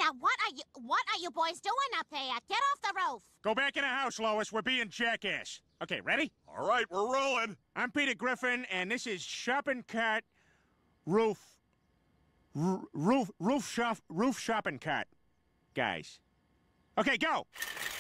Now, what are you boys doing up there? Get off the roof. Go back in the house, Lois. We're being jackass. Okay, ready? All right, we're rolling. I'm Peter Griffin, and this is Shopping Cart Roof Shopping Cart, guys. Okay, go.